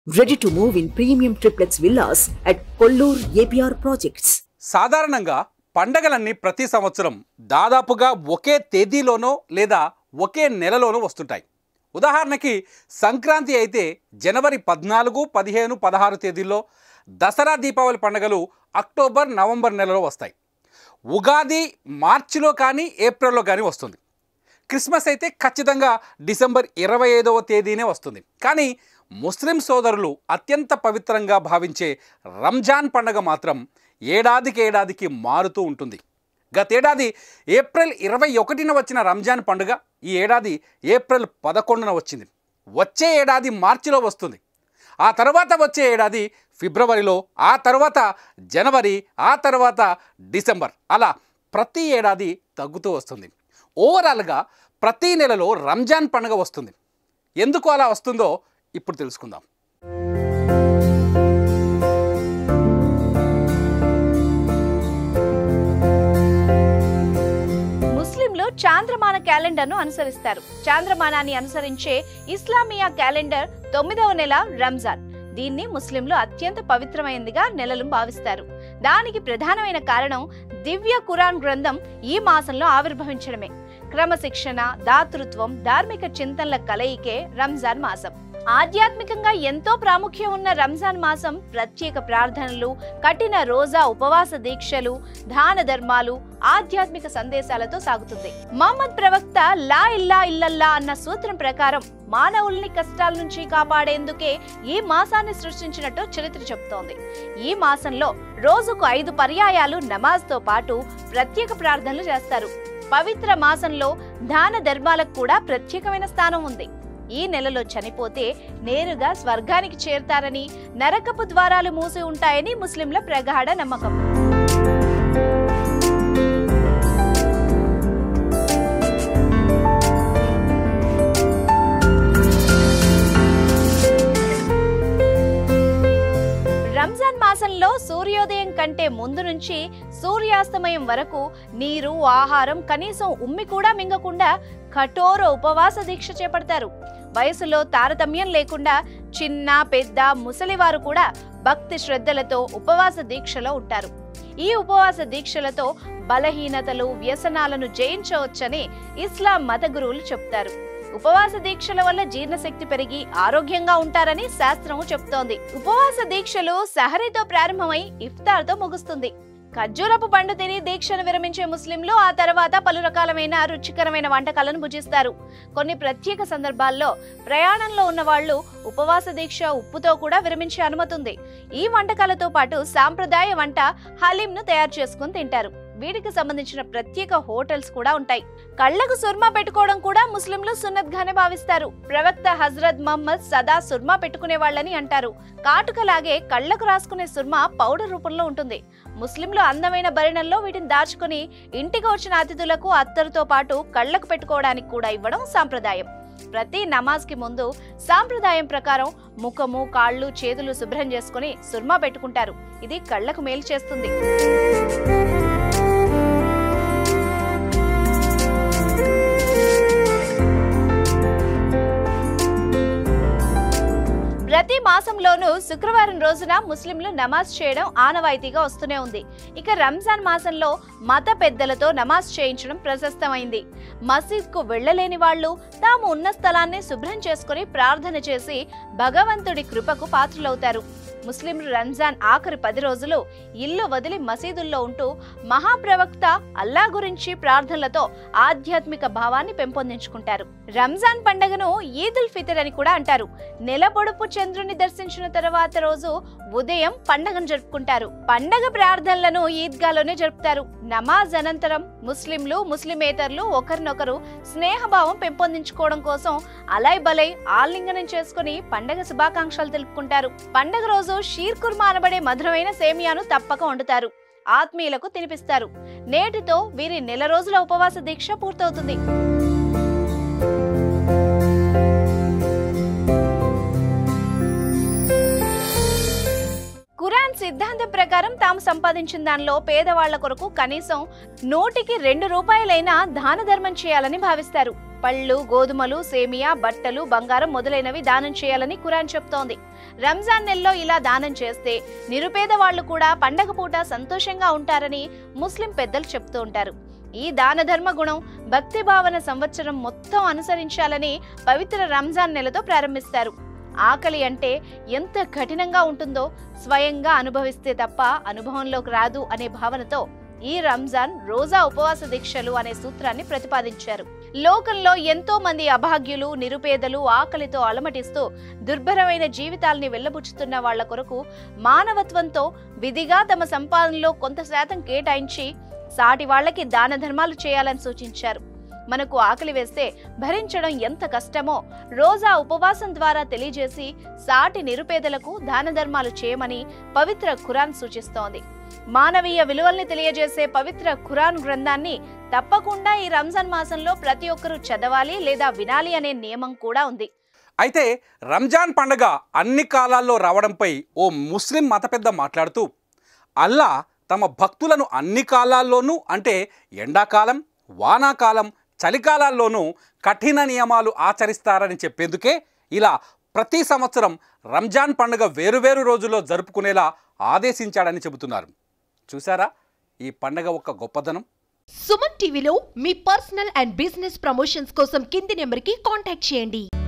Ready to move in premium triplex villas at Kollur APR Projects. సాధారణంగా పండగలన్నీ ప్రతి సంవత్సరం దాదాపుగా ఒకే తేదీలోనో లేదా ఒకే నెలలోనో వస్తుంటాయి. ఉదాహరణకి సంక్రాంతి అయితే జనవరి 14, 15, 16 తేదీల్లో, దసరా దీపావళి పండుగలు అక్టోబర్, నవంబర్ నెలలో వస్తాయి. ఉగాది మార్చిలో కానీ ఏప్రిల్లో కానీ వస్తుంది. క్రిస్మస్ అయితే ఖచ్చితంగా డిసెంబర్ 25వ తేదీనే వస్తుంది. కానీ ముస్లిం సోదరులు అత్యంత పవిత్రంగా భావించే రంజాన్ పండుగ మాత్రం ఏడాదికి మారుతూ ఉంటుంది. గతేడాది ఏప్రిల్ 21న వచ్చిన రంజాన్ పండుగ ఈ ఏడాది ఏప్రిల్ 11న వచ్చింది. వచ్చే ఏడాది మార్చిలో వస్తుంది. ఆ తర్వాత వచ్చే ఏడాది ఫిబ్రవరిలో, ఆ తర్వాత జనవరి, ఆ తర్వాత డిసెంబర్, అలా ప్రతి ఏడాది తగ్గుతూ వస్తుంది. ఓవరాల్గా ప్రతి నెలలో రంజాన్ పండుగ వస్తుంది. ఎందుకు అలా వస్తుందో ఇప్పుడు తెలుసుకుందాం. ముస్లింలు చాంద్రమాన క్యాలెండర్ను అనుసరిస్తారు. చాంద్రమానాన్ని అనుసరించే ఇస్లామియా క్యాలెండర్ 9వ నెల రంజాన్. దీన్ని ముస్లింలు అత్యంత పవిత్రమైనదిగా నెలలు భావిస్తారు. దానికి ప్రధానమైన కారణం దివ్య ఖురాన్ గ్రంథం ఈ మాసంలో ఆవిర్భవించడమే. క్రమశిక్షణ, దాతృత్వం, ధార్మిక చింతనల కలయికే రంజాన్ మాసం. ఆధ్యాత్మికంగా ఎంతో ప్రాముఖ్యం ఉన్న రంజాన్ మాసం ప్రత్యేక ప్రార్థనలు, కఠిన రోజా ఉపవాస దీక్షలు, దాన ధర్మాలు, ఆధ్యాత్మిక సందేశాలతో సాగుతుంది. మహమ్మద్ ప్రవక్త లా ఇల్లా ఇల్లల్లా అన్న సూత్రం ప్రకారం మానవుల్ని కష్టాల నుంచి కాపాడేందుకే ఈ మాసాన్ని సృష్టించినట్టు చరిత్ర చెబుతోంది. ఈ మాసంలో రోజుకు 5 పర్యాయాలు నమాజ్తో పాటు ప్రత్యేక ప్రార్థనలు చేస్తారు. పవిత్ర మాసంలో దాన ధర్మాలకు కూడా ప్రత్యేకమైన స్థానం ఉంది. ఈ నెలలో చనిపోతే నేరుగా స్వర్గానికి చేరతారని, నరకపు ద్వారాలు మూసి ఉంటాయని ముస్లింల ప్రగాఢ నమ్మకం. రంజాన్ మాసంలో సూర్యోదయం కంటే ముందు నుంచి సూర్యాస్తమయం వరకు నీరు, ఆహారం కనీసం ఉమ్మి కూడా మింగకుండా కఠోర ఉపవాస దీక్ష చేపడతారు. వయసులో తారతమ్యం లేకుండా చిన్న, పెద్ద, ముసలివారు కూడా భక్తి శ్రద్ధలతో ఉపవాస దీక్షలో ఉంటారు. ఈ ఉపవాస దీక్షలతో బలహీనతలు, వ్యసనాలను జయించవచ్చని ఇస్లాం మత గురువులు చెప్తారు. ఉపవాస దీక్షల వల్ల జీర్ణశక్తి పెరిగి ఆరోగ్యంగా ఉంటారని శాస్త్రం చెప్తోంది. ఉపవాస దీక్షలు సహరీతో ప్రారంభమై ఇఫ్తార్తో ముగుస్తుంది. ఖర్జూరపు పండు తిని దీక్షను విరమించే ముస్లింలు ఆ తర్వాత పలు రకాలమైన రుచికరమైన వంటకాలను భుజిస్తారు. కొన్ని ప్రత్యేక సందర్భాల్లో ప్రయాణంలో ఉన్న వాళ్ళు ఉపవాస దీక్ష ఉప్పుతో కూడా విరమించే అనుమతి ఉంది. ఈ వంటకాలతో పాటు సాంప్రదాయ వంట హలీంను తయారు చేసుకుని తింటారు. వీటికి సంబంధించిన ప్రత్యేక హోటల్స్ కూడా ఉంటాయి. కళ్లకు సుర్మా పెట్టుకోవడం కూడా ముస్లింలు సున్నత్ గానే భావిస్తారు. ప్రవక్త హజరత్ మహమ్మద్ సదా సుర్మా పెట్టుకునే వాళ్ళని అంటారు. కాటుకలాగే కళ్లకు రాసుకునే సుర్మా పౌడర్ రూపంలో ఉంటుంది. ముస్లింలు అందమైన భరిణంలో వీటిని దాచుకుని ఇంటికి వచ్చిన అతిథులకు అత్తరుతో పాటు కళ్లకు పెట్టుకోవడానికి కూడా ఇవ్వడం సాంప్రదాయం. ప్రతి నమాజ్ కి ముందు సాంప్రదాయం ప్రకారం ముఖము, కాళ్ళు, చేతులు శుభ్రం చేసుకుని సుర్మా పెట్టుకుంటారు. ఇది కళ్లకు మేలు చేస్తుంది. ప్రతి మాసంలోనూ శుక్రవారం రోజున ముస్లింలు నమాజ్ చేయడం ఆనవాయితీగా వస్తూనే ఉంది. ఇక రంజాన్ మాసంలో మత పెద్దలతో నమాజ్ చేయించడం ప్రశస్తమైంది. మసీద్కు వెళ్లలేని వాళ్ళు తాము ఉన్న స్థలాన్ని శుభ్రం చేసుకుని ప్రార్థన చేసి భగవంతుడి కృపకు పాత్రులవుతారు. ముస్లింలు రంజాన్ ఆఖరి 10 రోజులు ఇల్లు వదిలి మసీదుల్లో ఉంటూ మహాప్రవక్త అల్లా గురించి ప్రార్థనలతో ఆధ్యాత్మిక భావాన్ని పెంపొందించుకుంటారు. రంజాన్ పండుగను ఈదుల్ ఫితర్ అని కూడా అంటారు. నెల పొడుపు చంద్రుని దర్శించిన తర్వాత రోజు ఉదయం పండుగను జరుపుకుంటారు. పండగ ప్రార్థనలను ఈద్గాలోనే జరుపుతారు. నమాజ్ అనంతరం ముస్లింలు, ముస్లిమేతరులు ఒకరినొకరు స్నేహభావం పెంపొందించుకోవడం కోసం అలై బలై ఆలింగనం చేసుకుని పండగ శుభాకాంక్షలు తెలుపుకుంటారు. పండగ రోజు షీర్ కుర్మా అనబడే మధురమైన సేమియాను తప్పక వండుతారు. ఆత్మీయులకు తినిపిస్తారు. నేటితో వీరి నెల రోజుల ఉపవాస దీక్ష పూర్తవుతుంది. ఖురాన్ సిద్ధాంతం ప్రకారం తాము సంపాదించిన దానిలో పేదవాళ్ల కొరకు కనీసం 100కి 2 రూపాయలైనా దాన ధర్మం చేయాలని భావిస్తారు. పళ్ళు, గోధుమలు, సేమియా, బట్టలు, బంగారం మొదలైనవి దానం చేయాలని ఖురాన్ చెప్తోంది. రంజాన్ నెలలో ఇలా దానం చేస్తే నిరుపేద వాళ్లు కూడా పండగ పూట సంతోషంగా ఉంటారని ముస్లిం పెద్దలు చెప్తూ ఉంటారు. ఈ దాన ధర్మ గుణం, భక్తి భావన సంవత్సరం మొత్తం అనుసరించాలని పవిత్ర రంజాన్ నెలతో ప్రారంభిస్తారు. ఆకలి అంటే ఎంత కఠినంగా ఉంటుందో స్వయంగా అనుభవిస్తే తప్ప అనుభవంలోకి రాదు అనే భావనతో ఈ రంజాన్ రోజా ఉపవాస దీక్షలు అనే సూత్రాన్ని ప్రతిపాదించారు. లోకంలో ఎంతో మంది అభాగ్యులు, నిరుపేదలు ఆకలితో అలమటిస్తూ దుర్భరమైన జీవితాల్ని వెళ్లబుచ్చుతున్న వాళ్ల కొరకు మానవత్వంతో విధిగా తమ సంపాదనలో కొంత శాతం కేటాయించి సాటి వాళ్లకి దాన ధర్మాలు చేయాలని సూచించారు. మనకు ఆకలి వేస్తే భరించడం ఎంత కష్టమో రోజా ఉపవాసం ద్వారా తెలియజేసి సాటి నిరుపేదలకు దాన ధర్మాలు చేయమని పవిత్ర ఖురాన్ సూచిస్తోంది. మానవీయ విలువల్ని తెలియజేసే పవిత్ర ఖురాన్ గ్రంథాన్ని తప్పకుండా ఈ రంజాన్ మాసంలో ప్రతి ఒక్కరూ చదవాలి లేదా వినాలి అనే నియమం కూడా ఉంది. అయితే రంజాన్ పండుగ అన్ని కాలాల్లో రావడంపై ఓ ముస్లిం మత పెద్ద మాట్లాడుతూ, అల్లా తమ భక్తులను అన్ని కాలాల్లోనూ అంటే ఎండాకాలం, వానాకాలం, చలికాలాల్లోనూ కఠిన నియమాలు ఆచరిస్తారని చెప్పేందుకే ఇలా ప్రతి సంవత్సరం రంజాన్ పండుగ వేరువేరు రోజుల్లో జరుపుకునేలా ఆదేశించాడని చెబుతున్నారు. చూసారా ఈ పండుగ ఒక గొప్పదనం? సుమన్ టీవీలో మీ పర్సనల్ అండ్ బిజినెస్ ప్రమోషన్స్ కోసం కింది నెంబర్కి కాంటాక్ట్ చేయండి.